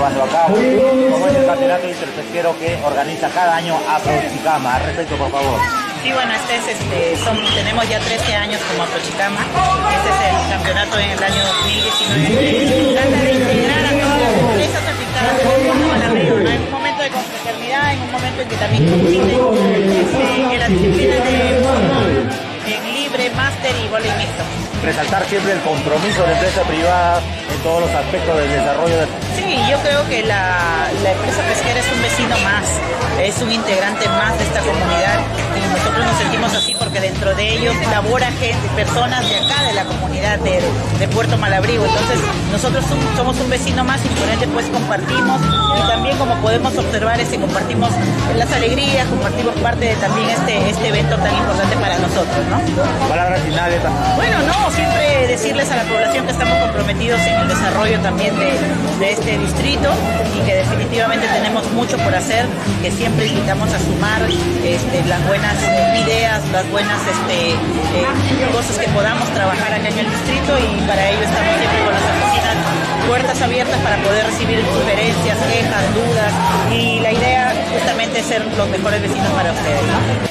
llevando a cabo, como es el campeonato interpesquero que organiza cada año Aprochicama. Al respecto, por favor. Sí, bueno, tenemos ya 13 años como Aprochicama. Este es el campeonato en el año 2019. Trata de integrar a todas las empresas afectadas por el Puerto Malabreo, ¿no? En un momento de confraternidad, en un momento en que también compiten en las disciplinas de fútbol, en libre, máster y vóley mixto. Resaltar siempre el compromiso de empresa privada en todos los aspectos del desarrollo de... Sí, yo creo que la empresa pesquera es un vecino más, es un integrante más de esta comunidad y nosotros nos sentimos así porque dentro de ellos labora gente, personas de acá, de la comunidad de Puerto Malabrigo. Entonces nosotros somos un vecino más y por ende pues compartimos y también como podemos observar compartimos las alegrías, compartimos parte de también este evento tan importante para nosotros, ¿no? Palabras finales. Bueno, no, siempre decirles a la población que estamos comprometidos en el desarrollo también de este distrito y que definitivamente tenemos mucho por hacer, que siempre invitamos a sumar las buenas ideas, las buenas cosas que podamos trabajar acá en el distrito y para ello estamos siempre con las oficinas puertas abiertas para poder recibir sugerencias, quejas, dudas y la idea justamente es ser los mejores vecinos para ustedes, ¿no?